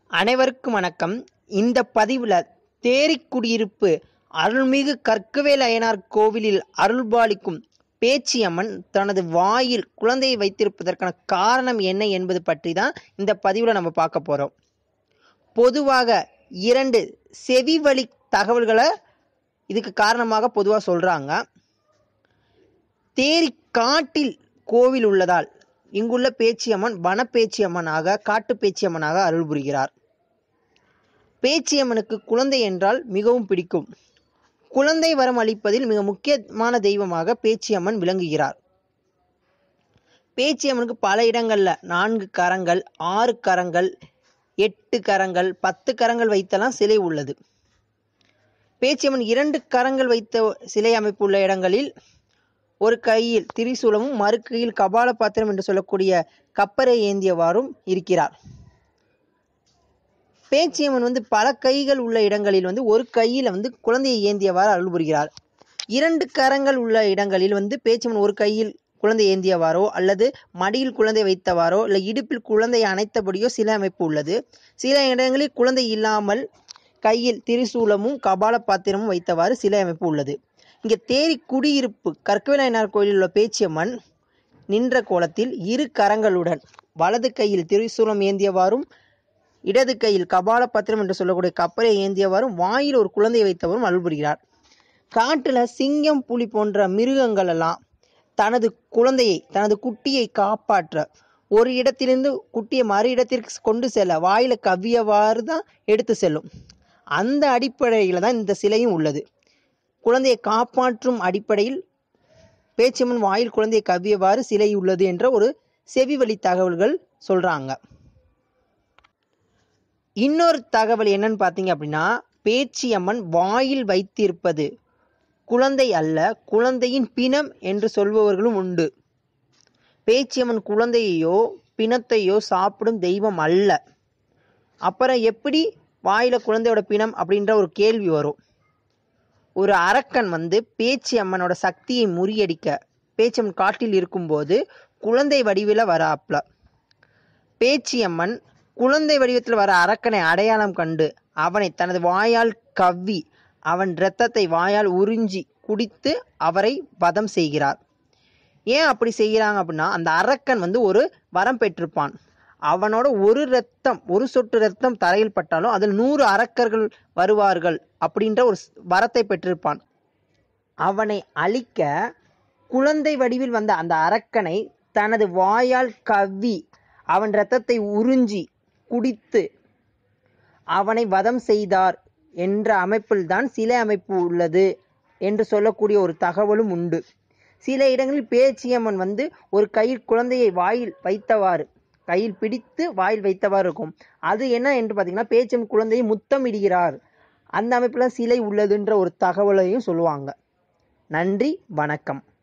அனைவருக்கும் வணக்கம். இந்த பதிவில் தேரிக்குடியிருப்பு அருள்மிகு கற்கவேல் அய்யனார் கோவிலில் அருள்பாலிக்கும் பேச்சியம்மன் தனது வாயில் குழந்தையை வைத்திருப்பதற்கான காரணம் என்ன என்பது பற்றி தான் இந்த பதிவில் நம்ம பார்க்க போகிறோம். பொதுவாக 2 செவி வழி தகவல்களை இதுக்கு காரணமாக பொதுவாக சொல்கிறாங்க. தேரி காட்டில் கோவில் உள்ளதால் இங்குள்ள பேச்சியம்மன் வனப்பேச்சியம்மனாக காட்டு பேச்சியம்மனாக அருள் புரிகிறார். பேச்சியம்மனுக்கு குழந்தை என்றால் மிகவும் பிடிக்கும். குழந்தை வரம் அளிப்பதில் மிக முக்கியமான தெய்வமாக பேச்சியம்மன் விளங்குகிறார். பேச்சியம்மனுக்கு பல இடங்கள்ல 4 கரங்கள், 6 கரங்கள், 8 கரங்கள், 10 கரங்கள் வைத்தெல்லாம் சிலை உள்ளது. பேச்சியம்மன் 2 கரங்கள் வைத்த சிலை அமைப்பு உள்ள இடங்களில் ஒரு கையில் திரிசூலமும் மறு கையில் கபால பாத்திரம் என்று சொல்லக்கூடிய கப்பரை ஏந்தியவாறும் இருக்கிறார். பேச்சியம்மன் பல கைகள் உள்ள இடங்களில் ஒரு கையில் குழந்தையை ஏந்தியவாறு அருள் புரிகிறார். 2 கரங்கள் உள்ள இடங்களில் பேச்சியம்மன் ஒரு கையில் குழந்தை ஏந்தியவாறோ அல்லது மடியில் குழந்தை வைத்தவாறோ இல்லை இடுப்பில் குழந்தையை அணைத்தபடியோ சில அமைப்பு உள்ளது. சில இடங்களில் குழந்தை இல்லாமல் கையில் திரிசூலமும் கபால பாத்திரமும் வைத்தவாறு சிலை அமைப்பு உள்ளது. இங்கே தேரி குடியிருப்பு கற்கவேல் அய்யனார் கோயிலில் உள்ள பேச்சியம்மன் நின்ற கோலத்தில் 2 கரங்களுடன் வலது கையில் திரிசூலம் ஏந்தியவாறும் இடது கையில் கபால பத்திரம் என்று சொல்லக்கூடிய கப்பலை ஏந்தியவாறும் வாயில் ஒரு குழந்தையை வைத்தவரும் அருள் புரிகிறார். காட்டில் சிங்கம், புலி போன்ற மிருகங்கள் எல்லாம் தனது குழந்தையை தனது குட்டியை காப்பாற்ற ஒரு இடத்திலிருந்து குட்டியை மறு இடத்திற்கு கொண்டு செல்ல வாயில கவ்வியவாறு தான் எடுத்து செல்லும். அந்த அடிப்படையில் தான் இந்த சிலையும் உள்ளது. குழந்தையை காப்பாற்றும் அடிப்படையில் பேச்சியம்மன் வாயில் குழந்தையை கவ்வியவாறு சிலை உள்ளது என்ற ஒரு செவி வழி தகவல்கள் சொல்றாங்க. இன்னொரு தகவல் என்னன்னு பார்த்தீங்க அப்படின்னா, பேச்சியம்மன் வாயில் வைத்திருப்பது குழந்தை அல்ல, குழந்தையின் பிணம் என்று சொல்பவர்களும் உண்டு. பேச்சியம்மன் குழந்தையோ பிணத்தையோ சாப்பிடும் தெய்வம் அல்ல. அப்புறம் எப்படி வாயில குழந்தையோட பிணம் அப்படின்ற ஒரு கேள்வி வரும். ஒரு அரக்கன் பேச்சியம்மனோட சக்தியை முறியடிக்க பேச்சியம்மன் காட்டில் இருக்கும்போது குழந்தை வடிவில் வராப்ல. பேச்சியம்மன் குழந்தை வடிவத்தில் வர அரக்கனை அடையாளம் கண்டு அவனை தனது வாயால் கவ்வி அவன் இரத்தத்தை வாயால் உறிஞ்சி குடித்து அவரை வதம் செய்கிறார். ஏன் அப்படி செய்கிறாங்க அப்படின்னா, அந்த அரக்கன் ஒரு வரம் பெற்றிருப்பான். அவனோட ஒரு சொட்டு ரத்தம் தரையில் பட்டாலும் அதில் 100 அரக்கர்கள் வருவார்கள் அப்படின்ற ஒரு வரத்தை பெற்றிருப்பான். அவனை அழிக்க குழந்தை வடிவில் வந்த அந்த அரக்கனை தனது வாயால் கவ்வி அவன் இரத்தத்தை உறிஞ்சி குடித்து அவனை வதம் செய்தார் என்ற அமைப்பில் தான் சிலை அமைப்பு உள்ளது என்று சொல்லக்கூடிய ஒரு தகவலும் உண்டு. சில இடங்களில் பேச்சியம்மன் ஒரு கையில் குழந்தையை வாயில் வைத்தவாறு கையில் பிடித்து வாயில் வைத்தவாறு இருக்கும். அது என்ன என்று பார்த்தீங்கன்னா, பேச்சியம்மன் குழந்தையை முத்தம் இடுகிறார், அந்த அமைப்பில் சிலை உள்ளதுன்ற ஒரு தகவலையும் சொல்லுவாங்க. நன்றி, வணக்கம்.